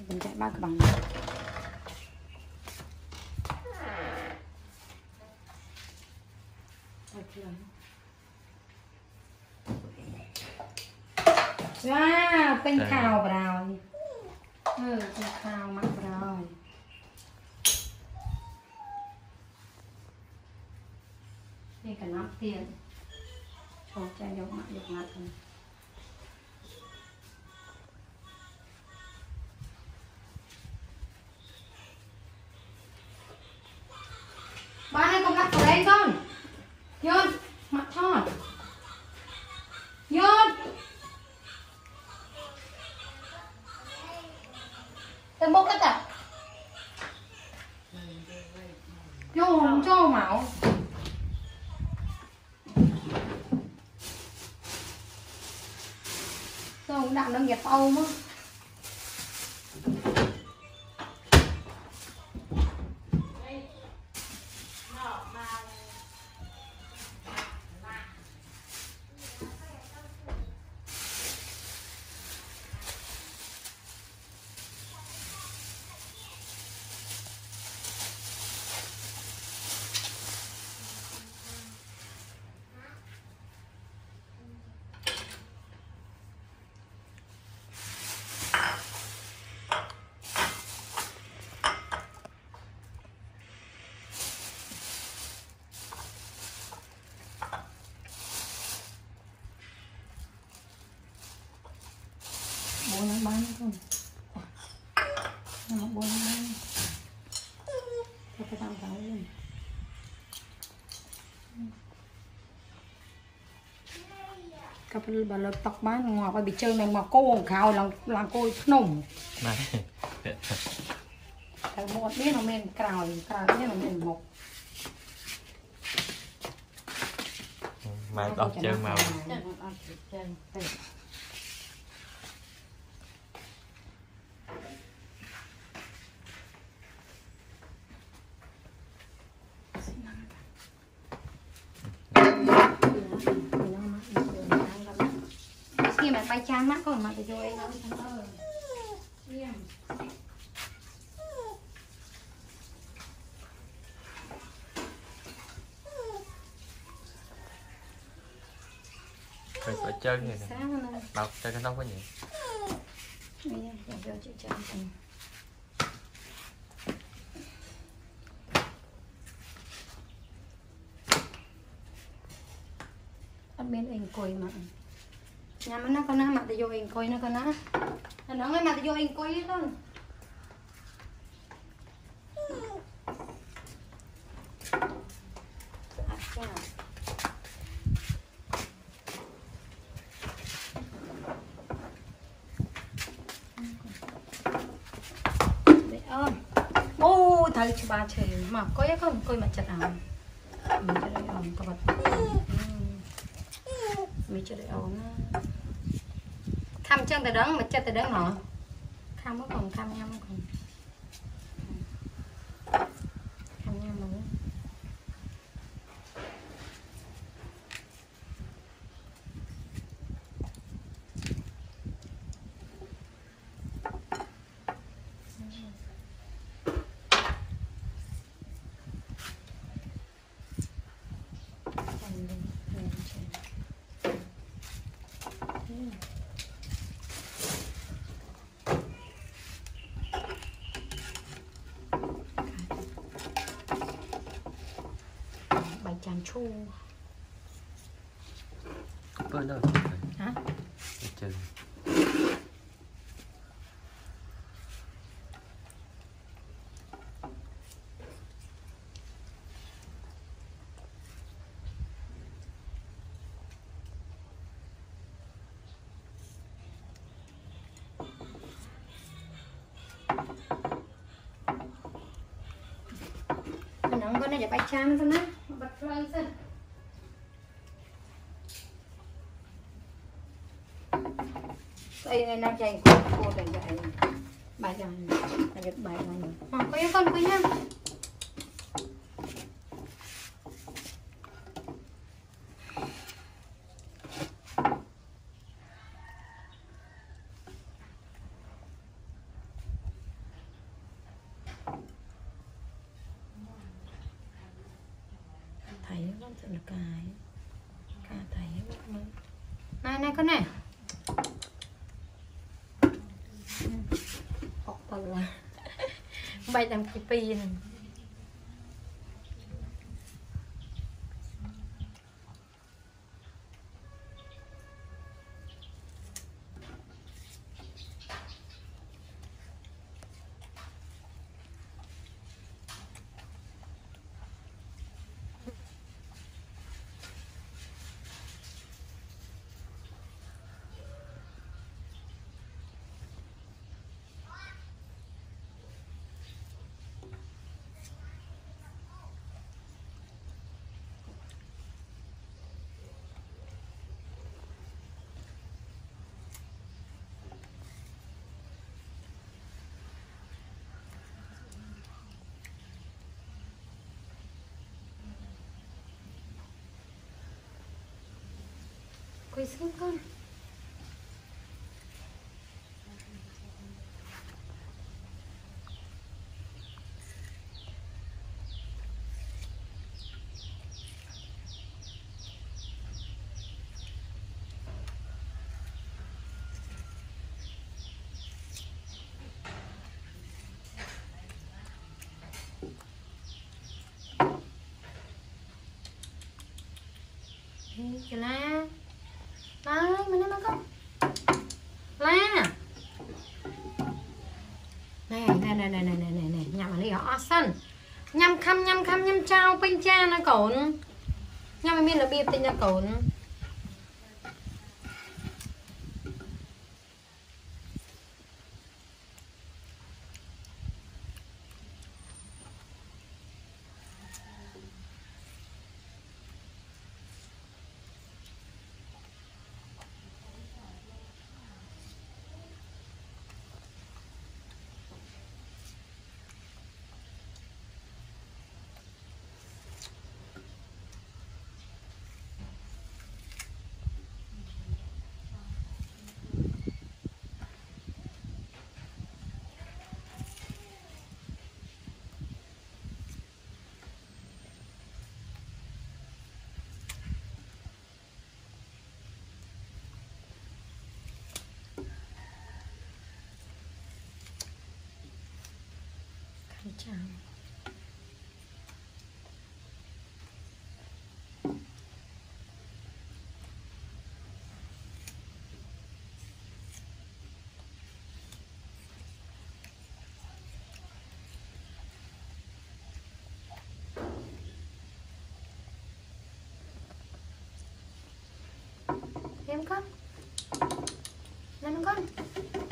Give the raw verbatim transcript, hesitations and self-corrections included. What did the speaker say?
mình chạy ba cái bằng wow bên khào rồi ừ bên khào mặc rồi đây cả nắp tiền cho cha dọc mặt dọc mặt rồi ba ơi con cắt vào đây con Nhôn mặt thon Nhôn đừng bốc cái tập Nhôn không cho máu tôi cũng đạm đang dẹp âu mà bốn năm bán không nó bốn năm bán cho cái tao vào lên cặp bà lập tóc bán ngọt và bị chơi này mà cô khao làm làm cô nồng này cái một biết nó men cào cào biết nó men một mai tóc chân màu khi mà bay trang mắt còn mà thì cho em phải phải chân này nè bọc cho cái tóc có gì ăn bên anh coi mà nhà mà nó con nó mặt thì vô anh coi nó con nó nó ngay mặt thì vô anh coi con ô thấy chú ba chơi mà coi không coi mặt chặt áo mình cho đây ổn các bạn mình cho đây ổn khăm chân từ đấng mà chân từ đấng họ khăm có còn khăm nhau còn khăm nhau mà bài chán chu bơi đâu hả chân con nó để bài chán con á bật lên xem đây này nó chạy cô cô chạy chạy bài này là được bài này à, có yêu con có nhá thấy con sợ là cái cả thấy này này con này học từ là bay làm kỳ pi này quay xuống con kìa la đây mình đi mà con la này này này này này này này này nhằm ở đây ở sân nhằm khăm nhằm khăm nhằm trao bên cha nó cổn nhằm mình là bịp tên nhà cổn chào em con làm con